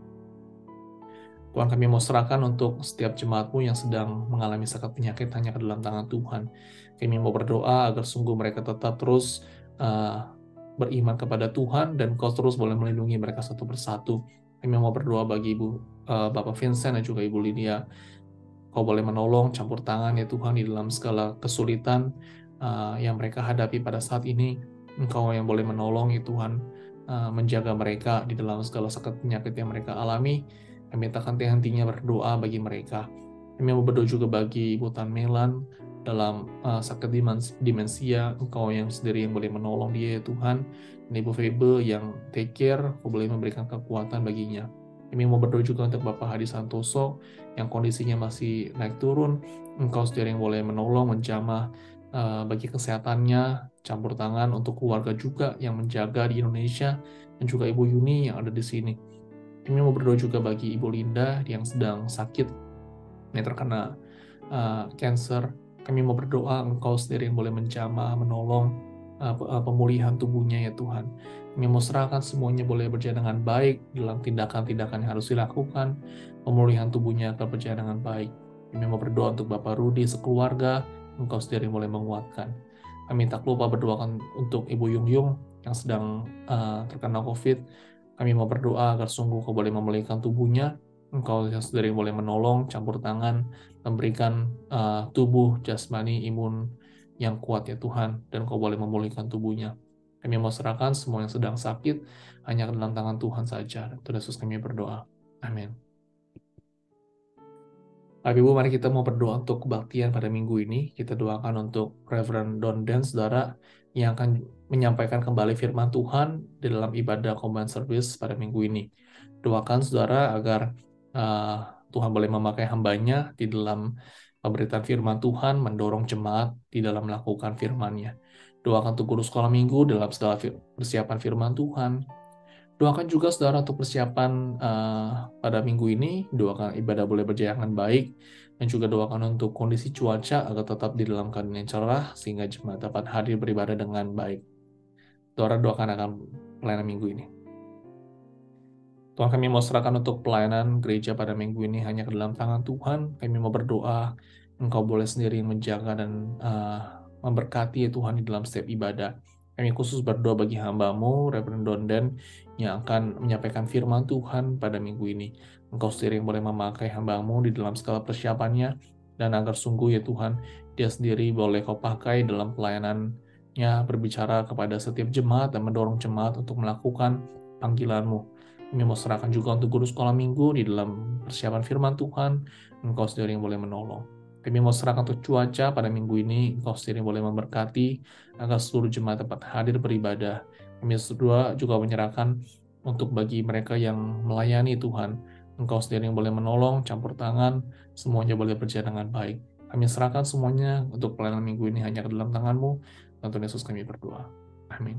Tuhan, kami mau serahkan untuk setiap jemaat-Mu yang sedang mengalami sakit penyakit hanya ke dalam tangan Tuhan. Kami mau berdoa agar sungguh mereka tetap terus beriman kepada Tuhan dan Kau terus boleh melindungi mereka satu persatu. Kami mau berdoa bagi Bapak Vincent dan juga Ibu Lydia. Kau boleh menolong, campur tangan ya Tuhan di dalam segala kesulitan yang mereka hadapi pada saat ini. Engkau yang boleh menolong ya Tuhan, menjaga mereka di dalam segala sakit penyakit yang mereka alami. Kami mintakan henti-hentinya berdoa bagi mereka. Kami mau berdoa juga bagi Ibu Tan Melan dalam sakit demensia. Engkau yang sendiri yang boleh menolong dia ya Tuhan. Dan Ibu Febe yang take care, Kau boleh memberikan kekuatan baginya. Kami mau berdoa juga untuk Bapak Hadi Santoso yang kondisinya masih naik turun. Engkau sendiri yang boleh menolong, menjamah bagi kesehatannya, campur tangan untuk keluarga juga yang menjaga di Indonesia, dan juga Ibu Yuni yang ada di sini. Kami mau berdoa juga bagi Ibu Linda yang sedang sakit, yang terkena cancer. Kami mau berdoa Engkau sendiri yang boleh menjamah, menolong pemulihan tubuhnya ya Tuhan. Kami mau serahkan semuanya boleh berjalan dengan baik dalam tindakan-tindakan yang harus dilakukan. Pemulihan tubuhnya akan berjalan dengan baik. Kami mau berdoa untuk Bapak Rudi sekeluarga, Engkau sendiri yang boleh menguatkan. Kami tak lupa berdoakan untuk Ibu Yung Yung yang sedang terkena COVID. Kami mau berdoa agar sungguh Kau boleh memulihkan tubuhnya. Engkau yang sendiri boleh menolong, campur tangan, memberikan tubuh jasmani imun yang kuat ya Tuhan, dan Kau boleh memulihkan tubuhnya. Kami mau serahkan semua yang sedang sakit hanya ke dalam tangan Tuhan saja. Tuhan Yesus kami berdoa. Amin. Bapak Ibu, mari kita mau berdoa untuk kebaktian pada minggu ini. Kita doakan untuk Reverend Don Dan, saudara, yang akan menyampaikan kembali firman Tuhan di dalam ibadah combined service pada minggu ini. Doakan saudara agar Tuhan boleh memakai hambanya di dalam pemberitaan firman Tuhan, mendorong jemaat di dalam melakukan firman-Nya. Doakan untuk guru sekolah minggu dalam segala persiapan firman Tuhan. Doakan juga saudara untuk persiapan pada minggu ini, doakan ibadah boleh berjalan dengan baik, dan juga doakan untuk kondisi cuaca agar tetap di dalam keadaan yang cerah, sehingga jemaat dapat hadir beribadah dengan baik. Saudara doakan akan pelayanan minggu ini. Tuhan, kami mau serahkan untuk pelayanan gereja pada minggu ini hanya ke dalam tangan Tuhan. Kami mau berdoa, Engkau boleh sendiri menjaga dan memberkati ya Tuhan di dalam setiap ibadah. Kami khusus berdoa bagi hamba-Mu, Reverend Donden, yang akan menyampaikan firman Tuhan pada minggu ini. Engkau sendiri yang boleh memakai hamba-Mu di dalam segala persiapannya, dan agar sungguh ya Tuhan, dia sendiri boleh Kau pakai dalam pelayanannya, berbicara kepada setiap jemaat dan mendorong jemaat untuk melakukan panggilan-Mu. Kami mau serahkan juga untuk guru sekolah minggu di dalam persiapan firman Tuhan, Engkau sendiri yang boleh menolong. Kami mau serahkan untuk cuaca pada minggu ini, Engkau sendiri boleh memberkati agar seluruh jemaat dapat hadir beribadah. Kami juga menyerahkan untuk bagi mereka yang melayani Tuhan, Engkau sendiri yang boleh menolong, campur tangan, semuanya boleh berjalan dengan baik. Kami serahkan semuanya untuk pelayanan minggu ini hanya ke dalam tangan-Mu, dan Tuhan Yesus kami berdoa. Amin.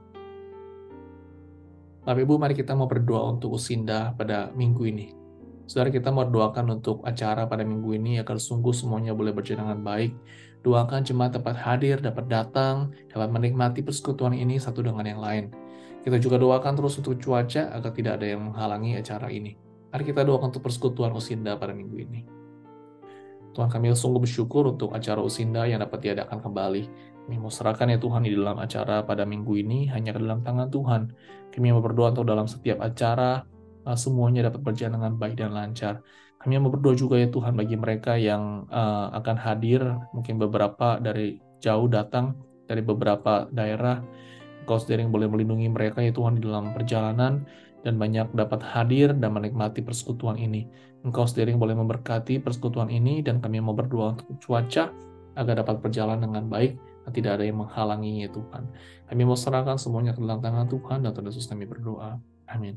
Bapak Ibu, mari kita mau berdoa untuk Usinda pada minggu ini. Saudara, kita mau doakan untuk acara pada minggu ini agar sungguh semuanya boleh berjalan dengan baik. Doakan jemaat dapat hadir, dapat datang, dapat menikmati persekutuan ini satu dengan yang lain. Kita juga doakan terus untuk cuaca agar tidak ada yang menghalangi acara ini. Mari kita doakan untuk persekutuan Usinda pada minggu ini. Tuhan, kami sungguh bersyukur untuk acara Usinda yang dapat diadakan kembali. Kami mau serahkan ya Tuhan di dalam acara pada minggu ini hanya ke dalam tangan Tuhan. Kami mau berdoa untuk dalam setiap acara, semuanya dapat berjalan dengan baik dan lancar. Kami mau berdoa juga ya Tuhan bagi mereka yang akan hadir, mungkin beberapa dari jauh datang, dari beberapa daerah. Engkau sendiri yang boleh melindungi mereka ya Tuhan di dalam perjalanan, dan banyak dapat hadir dan menikmati persekutuan ini. Engkau sendiri yang boleh memberkati persekutuan ini, dan kami mau berdoa untuk cuaca agar dapat berjalan dengan baik dan tidak ada yang menghalangi ya Tuhan. Kami mau serahkan semuanya ke dalam tangan Tuhan, dan Tuhan Yesus kami berdoa. Amin.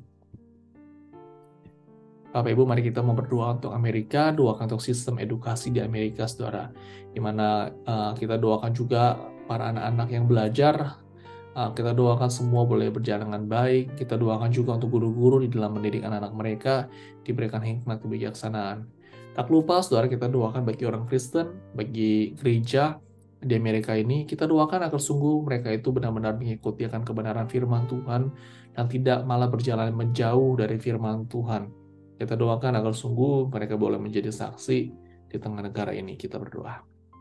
Bapak Ibu, mari kita mau berdoa untuk Amerika, doakan untuk sistem edukasi di Amerika, saudara. Di mana kita doakan juga para anak-anak yang belajar, kita doakan semua boleh berjalan dengan baik. Kita doakan juga untuk guru-guru di dalam mendidik anak-anak mereka, diberikan hikmat kebijaksanaan. Tak lupa, saudara, kita doakan bagi orang Kristen, bagi gereja di Amerika ini, kita doakan agar sungguh mereka itu benar-benar mengikuti akan kebenaran firman Tuhan, dan tidak malah berjalan menjauh dari firman Tuhan. Kita doakan agar sungguh mereka boleh menjadi saksi di tengah negara ini. Kita berdoa.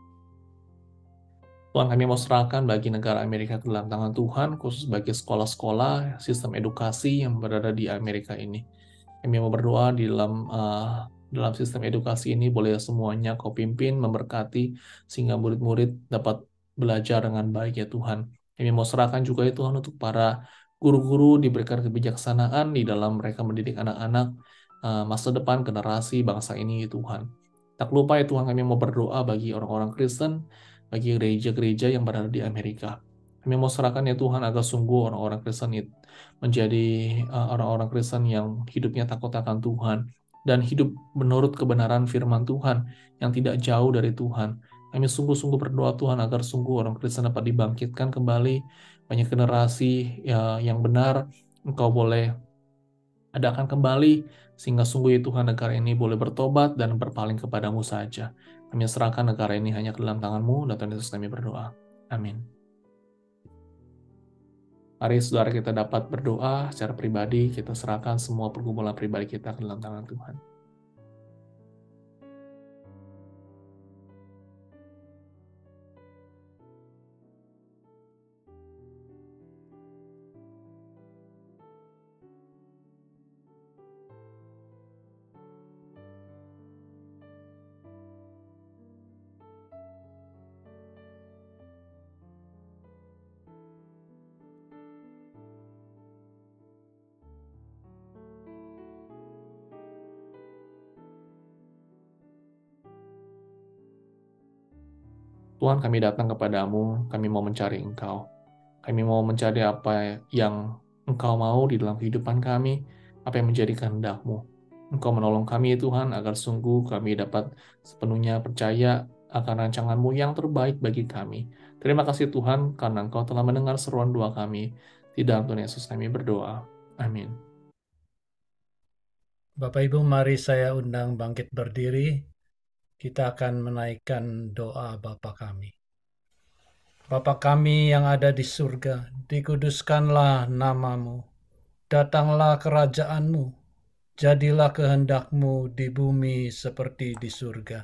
Tuhan, kami mau serahkan bagi negara Amerika ke dalam tangan Tuhan, khusus bagi sekolah-sekolah, sistem edukasi yang berada di Amerika ini. Kami mau berdoa di dalam sistem edukasi ini, boleh semuanya Kau pimpin, memberkati, sehingga murid-murid dapat belajar dengan baik ya Tuhan. Kami mau serahkan juga ya Tuhan untuk para guru-guru, diberikan kebijaksanaan di dalam mereka mendidik anak-anak masa depan generasi bangsa ini ya Tuhan. Tak lupa ya Tuhan, kami mau berdoa bagi orang-orang Kristen, bagi gereja-gereja yang berada di Amerika. Kami mau serahkan ya Tuhan agar sungguh orang-orang Kristen itu menjadi orang-orang Kristen yang hidupnya takut akan Tuhan dan hidup menurut kebenaran firman Tuhan yang tidak jauh dari Tuhan. Kami sungguh-sungguh berdoa Tuhan agar sungguh orang Kristen dapat dibangkitkan kembali, banyak generasi yang benar Engkau boleh adakan kembali, sehingga sungguh ya Tuhan negara ini boleh bertobat dan berpaling kepadamu saja. Kami serahkan negara ini hanya ke dalam tangan-Mu, dan Tuhan Yesus kami berdoa. Amin. Mari saudara kita dapat berdoa secara pribadi, kita serahkan semua pergumulan pribadi kita ke dalam tangan Tuhan. Tuhan, kami datang kepadamu, kami mau mencari Engkau. Kami mau mencari apa yang Engkau mau di dalam kehidupan kami, apa yang menjadi kehendak-Mu. Engkau menolong kami, Tuhan, agar sungguh kami dapat sepenuhnya percaya akan rancangan-Mu yang terbaik bagi kami. Terima kasih Tuhan, karena Engkau telah mendengar seruan doa kami. Di dalam Tuhan Yesus kami berdoa. Amin. Bapak Ibu, mari saya undang bangkit berdiri. Kita akan menaikkan doa Bapa kami. Bapa kami yang ada di surga, dikuduskanlah nama-Mu. Datanglah kerajaan-Mu. Jadilah kehendak-Mu di bumi seperti di surga.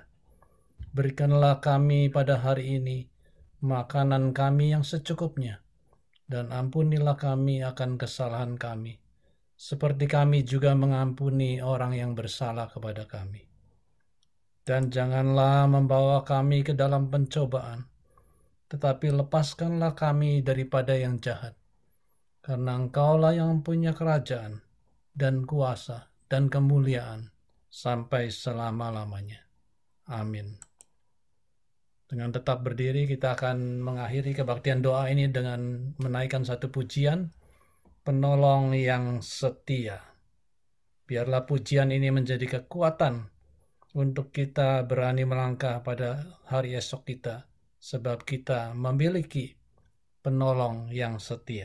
Berikanlah kami pada hari ini makanan kami yang secukupnya. dan ampunilah kami akan kesalahan kami, seperti kami juga mengampuni orang yang bersalah kepada kami. Dan janganlah membawa kami ke dalam pencobaan, tetapi lepaskanlah kami daripada yang jahat. Karena Engkaulah yang punya kerajaan, dan kuasa, dan kemuliaan, sampai selama-lamanya. Amin. Dengan tetap berdiri, kita akan mengakhiri kebaktian doa ini dengan menaikkan satu pujian, Penolong yang Setia. Biarlah pujian ini menjadi kekuatan untuk kita berani melangkah pada hari esok kita, sebab kita memiliki Penolong yang setia.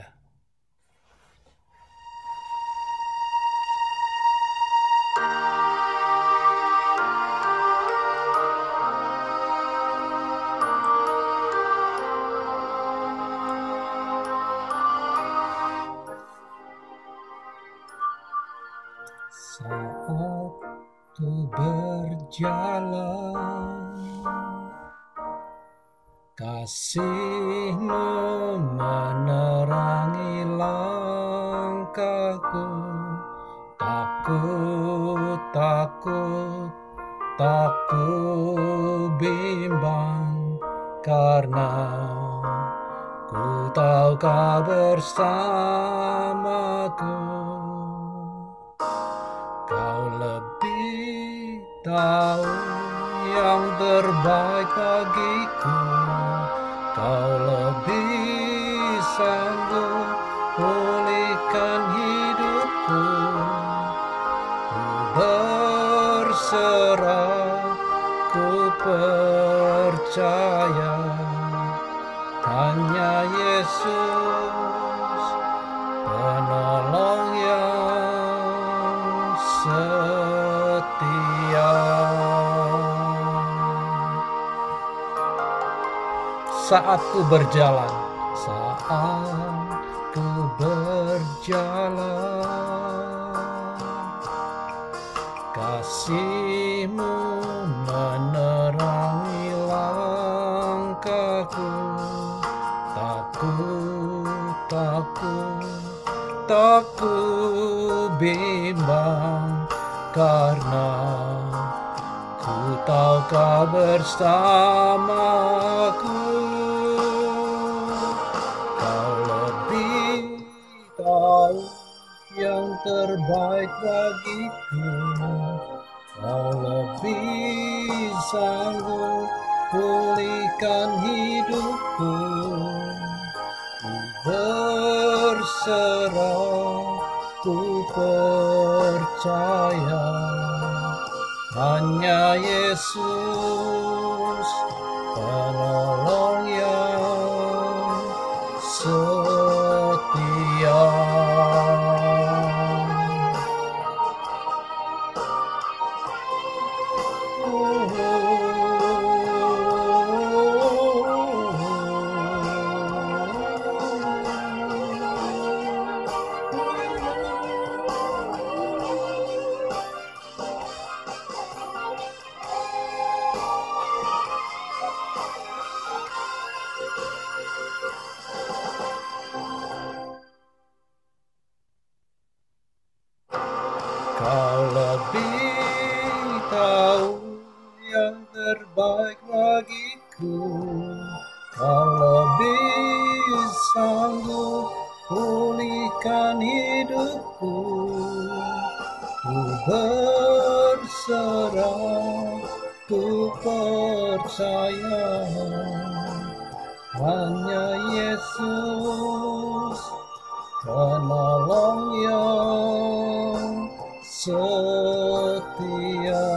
Saat ku berjalan, kasih-Mu menerangi langkahku. Takut, takut, tak ku bimbang, karena ku tahu Kau bersamaku. Kau lebih tahu yang terbaik bagiku. Kau lebih sanggup pulihkan hidupku. Ku berserah, ku percaya, hanya Yesus penolong yang setia. Saat ku berjalan, kasih-Mu menerangi langkahku. Takut, takut, tak ku bimbang, karena ku tahu Kau bersamaku. Kau lebih tahu yang terbaik bagiku. Kau lebih sanggup pulihkan hidupku. Ku berserah, ku percaya, hanya Yesus penolong yang setia. Kau lebih tahu yang terbaik bagiku. Kau lebih sanggup pulihkan hidupku. Ku berserah, ku percaya, hanya Yesus penolong yang setia.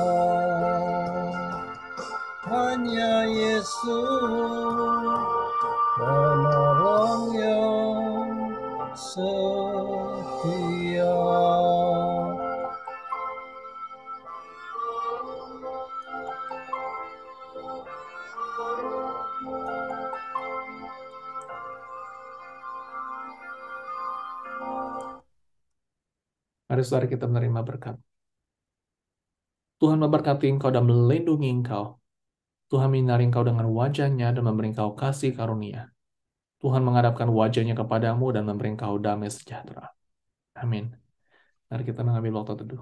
Hanya Yesus penolong yang setia. Mari saudara kita menerima berkat. Tuhan memberkati engkau dan melindungi engkau. Tuhan menyinari engkau dengan wajah-Nya dan memberi engkau kasih karunia. Tuhan menghadapkan wajahnya kepadamu dan memberi engkau damai sejahtera. Amin. Mari kita mengambil waktu teduh.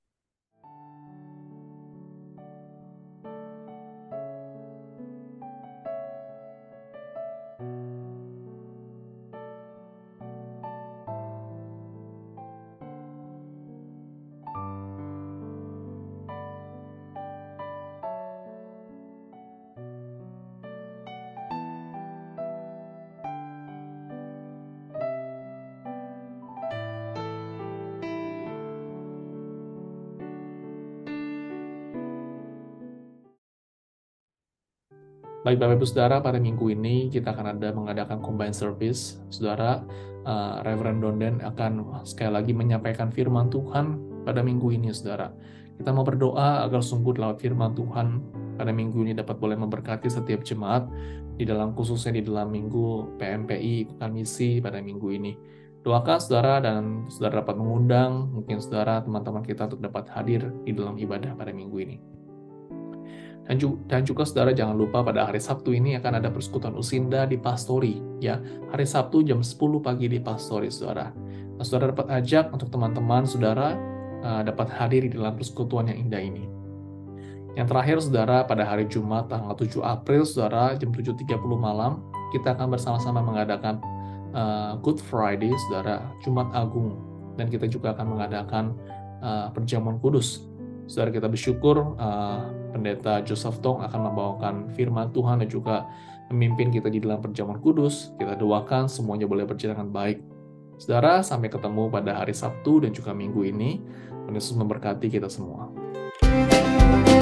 Baik Bapak Ibu Saudara, pada minggu ini kita akan mengadakan combined service. Saudara, Reverend Donden akan sekali lagi menyampaikan firman Tuhan pada minggu ini, Saudara. Kita mau berdoa agar sungguh lewat firman Tuhan pada minggu ini dapat boleh memberkati setiap jemaat, khususnya di dalam minggu PMPI, Pekan Misi pada minggu ini. Doakan Saudara dan Saudara dapat mengundang, mungkin Saudara, teman-teman kita untuk dapat hadir di dalam ibadah pada minggu ini. Dan juga Saudara jangan lupa pada hari Sabtu ini akan ada persekutuan Usinda di Pastori, ya. Hari Sabtu jam 10 pagi di Pastori, Saudara. Nah, Saudara dapat ajak untuk teman-teman Saudara dapat hadir di dalam persekutuan yang indah ini. Yang terakhir, Saudara, pada hari Jumat tanggal 7 April, Saudara, jam 7.30 malam, kita akan bersama-sama mengadakan Good Friday, Saudara, Jumat Agung. Dan kita juga akan mengadakan perjamuan kudus. Saudara, kita bersyukur Pendeta Joseph Tong akan membawakan firman Tuhan dan juga memimpin kita di dalam perjamuan kudus. Kita doakan semuanya boleh berjalan dengan baik. Saudara, sampai ketemu pada hari Sabtu dan juga minggu ini. Tuhan Yesus memberkati kita semua.